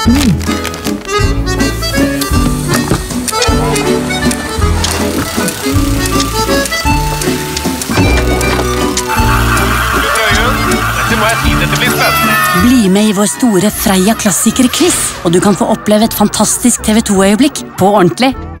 Bli med i vår store Freia klassiker-quiz, og du kan få oppleve et fantastisk TV2-øyeblikk på ordentlig.